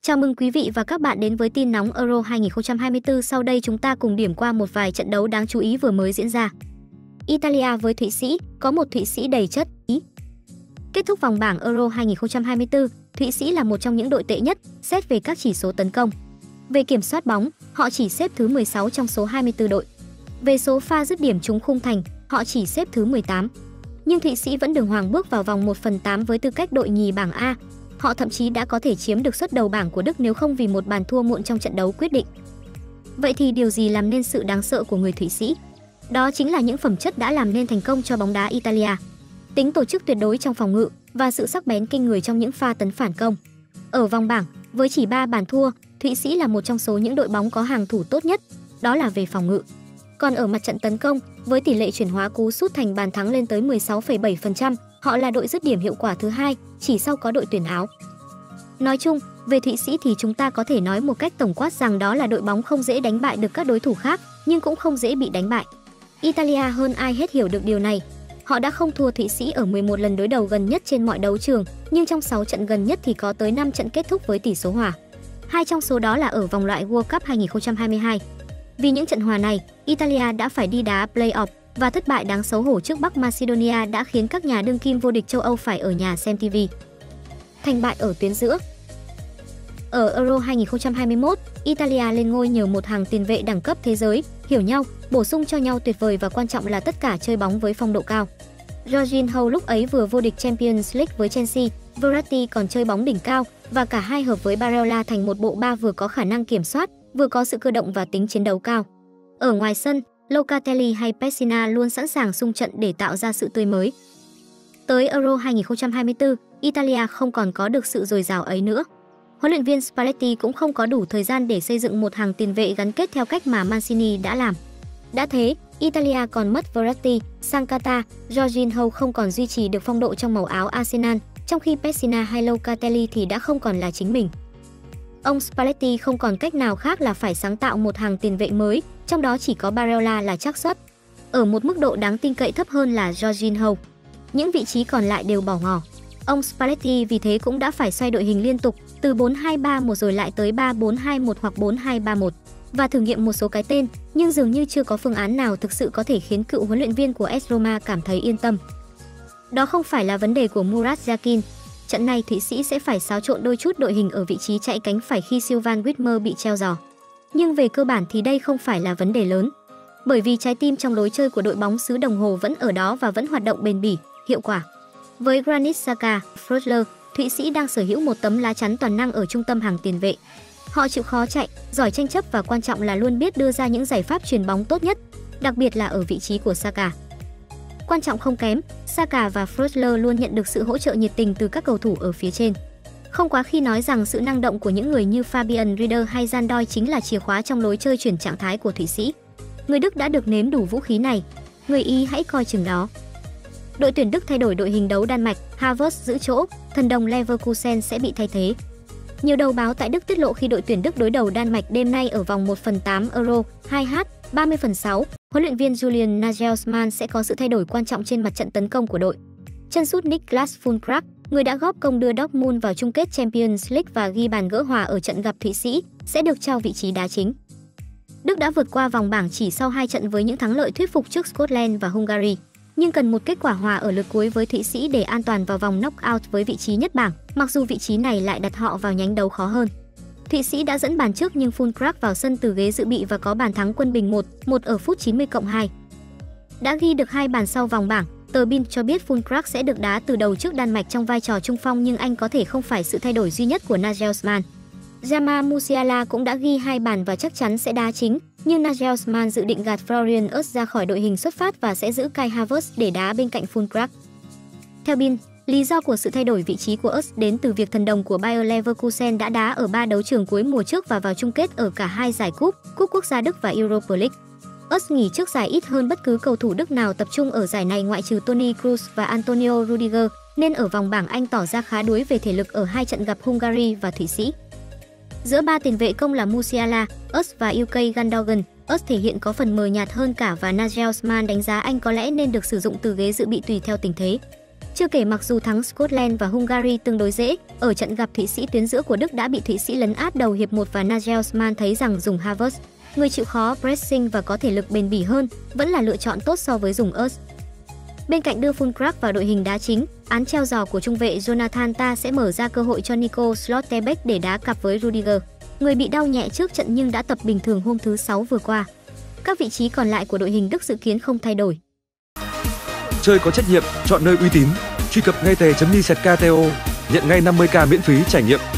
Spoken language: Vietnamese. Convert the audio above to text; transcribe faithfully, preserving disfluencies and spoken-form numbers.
Chào mừng quý vị và các bạn đến với tin nóng Euro hai không hai tư. Sau đây chúng ta cùng điểm qua một vài trận đấu đáng chú ý vừa mới diễn ra. Italia với Thụy Sĩ, có một Thụy Sĩ đầy chất ý. Kết thúc vòng bảng Euro hai không hai tư, Thụy Sĩ là một trong những đội tệ nhất xét về các chỉ số tấn công. Về kiểm soát bóng, họ chỉ xếp thứ mười sáu trong số hai mươi tư đội. Về số pha dứt điểm trúng khung thành, họ chỉ xếp thứ mười tám. Nhưng Thụy Sĩ vẫn đường hoàng bước vào vòng một phần tám với tư cách đội nhì bảng A. Họ thậm chí đã có thể chiếm được suất đầu bảng của Đức nếu không vì một bàn thua muộn trong trận đấu quyết định. Vậy thì điều gì làm nên sự đáng sợ của người Thụy Sĩ? Đó chính là những phẩm chất đã làm nên thành công cho bóng đá Italia. Tính tổ chức tuyệt đối trong phòng ngự và sự sắc bén kinh người trong những pha tấn phản công. Ở vòng bảng, với chỉ ba bàn thua, Thụy Sĩ là một trong số những đội bóng có hàng thủ tốt nhất, đó là về phòng ngự. Còn ở mặt trận tấn công, với tỷ lệ chuyển hóa cú sút thành bàn thắng lên tới mười sáu phẩy bảy phần trăm, họ là đội dứt điểm hiệu quả thứ hai, chỉ sau có đội tuyển Áo. Nói chung, về Thụy Sĩ thì chúng ta có thể nói một cách tổng quát rằng đó là đội bóng không dễ đánh bại được các đối thủ khác, nhưng cũng không dễ bị đánh bại. Italia hơn ai hết hiểu được điều này. Họ đã không thua Thụy Sĩ ở mười một lần đối đầu gần nhất trên mọi đấu trường, nhưng trong sáu trận gần nhất thì có tới năm trận kết thúc với tỷ số hòa. Hai trong số đó là ở vòng loại World Cup hai không hai hai. Vì những trận hòa này, Italia đã phải đi đá play-off và thất bại đáng xấu hổ trước Bắc Macedonia đã khiến các nhà đương kim vô địch châu Âu phải ở nhà xem ti vi. Thành bại ở tuyến giữa. Ở Euro hai không hai mốt, Italia lên ngôi nhờ một hàng tiền vệ đẳng cấp thế giới, hiểu nhau, bổ sung cho nhau tuyệt vời và quan trọng là tất cả chơi bóng với phong độ cao. Jorginho lúc ấy vừa vô địch Champions League với Chelsea, Verratti còn chơi bóng đỉnh cao và cả hai hợp với Barella thành một bộ ba vừa có khả năng kiểm soát, vừa có sự cơ động và tính chiến đấu cao. Ở ngoài sân, Locatelli hay Pessina luôn sẵn sàng xung trận để tạo ra sự tươi mới. Tới Euro hai không hai tư, Italia không còn có được sự dồi dào ấy nữa. Huấn luyện viên Spalletti cũng không có đủ thời gian để xây dựng một hàng tiền vệ gắn kết theo cách mà Mancini đã làm. Đã thế, Italia còn mất Verratti, Sancata, Jorginho không còn duy trì được phong độ trong màu áo Arsenal, trong khi Pessina hay Locatelli thì đã không còn là chính mình. Ông Spalletti không còn cách nào khác là phải sáng tạo một hàng tiền vệ mới, trong đó chỉ có Barella là chắc suất. Ở một mức độ đáng tin cậy thấp hơn là Jorginho. Những vị trí còn lại đều bỏ ngỏ. Ông Spalletti vì thế cũng đã phải xoay đội hình liên tục, từ bốn hai ba một rồi lại tới ba bốn hai một hoặc bốn hai ba một, và thử nghiệm một số cái tên, nhưng dường như chưa có phương án nào thực sự có thể khiến cựu huấn luyện viên của ét Roma cảm thấy yên tâm. Đó không phải là vấn đề của Murat Yakin. Trận này Thụy Sĩ sẽ phải xáo trộn đôi chút đội hình ở vị trí chạy cánh phải khi Sylvain Widmer bị treo giò. Nhưng về cơ bản thì đây không phải là vấn đề lớn, bởi vì trái tim trong lối chơi của đội bóng xứ Đồng Hồ vẫn ở đó và vẫn hoạt động bền bỉ, hiệu quả. Với Granit Xhaka, Freuler, Thụy Sĩ đang sở hữu một tấm lá chắn toàn năng ở trung tâm hàng tiền vệ. Họ chịu khó chạy, giỏi tranh chấp và quan trọng là luôn biết đưa ra những giải pháp chuyền bóng tốt nhất, đặc biệt là ở vị trí của Xhaka. Quan trọng không kém, Xhaka và Freuler luôn nhận được sự hỗ trợ nhiệt tình từ các cầu thủ ở phía trên. Không quá khi nói rằng sự năng động của những người như Fabian Rieder hay Jan Doi chính là chìa khóa trong lối chơi chuyển trạng thái của Thụy Sĩ. Người Đức đã được nếm đủ vũ khí này, người Ý hãy coi chừng đó. Đội tuyển Đức thay đổi đội hình đấu Đan Mạch, Havertz giữ chỗ, thần đồng Leverkusen sẽ bị thay thế. Nhiều đầu báo tại Đức tiết lộ khi đội tuyển Đức đối đầu Đan Mạch đêm nay ở vòng một phần tám Euro hai H ba mươi phần sáu, huấn luyện viên Julian Nagelsmann sẽ có sự thay đổi quan trọng trên mặt trận tấn công của đội. Chân sút Niklas Füllkrug, người đã góp công đưa Dortmund vào chung kết Champions League và ghi bàn gỡ hòa ở trận gặp Thụy Sĩ, sẽ được trao vị trí đá chính. Đức đã vượt qua vòng bảng chỉ sau hai trận với những thắng lợi thuyết phục trước Scotland và Hungary, nhưng cần một kết quả hòa ở lượt cuối với Thụy Sĩ để an toàn vào vòng knock-out với vị trí nhất bảng, mặc dù vị trí này lại đặt họ vào nhánh đấu khó hơn. Thụy Sĩ đã dẫn bàn trước nhưng Füllkrug vào sân từ ghế dự bị và có bàn thắng quân bình một một ở phút chín mươi cộng hai. Đã ghi được hai bàn sau vòng bảng, tờ Bild cho biết Füllkrug sẽ được đá từ đầu trước Đan Mạch trong vai trò trung phong, nhưng anh có thể không phải sự thay đổi duy nhất của Nagelsmann. Jamal Musiala cũng đã ghi hai bàn và chắc chắn sẽ đá chính, nhưng Nagelsmann dự định gạt Florian Wirtz ra khỏi đội hình xuất phát và sẽ giữ Kai Havertz để đá bên cạnh Füllkrug. Theo Bild, lý do của sự thay đổi vị trí của Wirtz đến từ việc thần đồng của Bayer Leverkusen đã đá ở ba đấu trường cuối mùa trước và vào chung kết ở cả hai giải cúp, Cúp Quốc gia Đức và Europa League. Wirtz nghỉ trước giải ít hơn bất cứ cầu thủ Đức nào tập trung ở giải này ngoại trừ Toni Kroos và Antonio Rudiger, nên ở vòng bảng anh tỏ ra khá đuối về thể lực ở hai trận gặp Hungary và Thụy Sĩ. Giữa ba tiền vệ công là Musiala, Wirtz và Ilkay Gundogan, Wirtz thể hiện có phần mờ nhạt hơn cả và Nagelsmann đánh giá anh có lẽ nên được sử dụng từ ghế dự bị tùy theo tình thế. Chưa kể mặc dù thắng Scotland và Hungary tương đối dễ, ở trận gặp Thụy Sĩ tuyến giữa của Đức đã bị Thụy Sĩ lấn át đầu hiệp một và Nagelsmann thấy rằng dùng Havertz, người chịu khó pressing và có thể lực bền bỉ hơn, vẫn là lựa chọn tốt so với dùng Ertz. Bên cạnh đưa Füllkrug vào đội hình đá chính, án treo giò của trung vệ Jonathan Tah sẽ mở ra cơ hội cho Nico Schlotterbeck để đá cặp với Rudiger, người bị đau nhẹ trước trận nhưng đã tập bình thường hôm thứ Sáu vừa qua. Các vị trí còn lại của đội hình Đức dự kiến không thay đổi. Chơi có trách nhiệm, chọn nơi uy tín. Truy cập ngay tè chấm mi sẹt ca tê o, nhận ngay năm mươi k miễn phí trải nghiệm.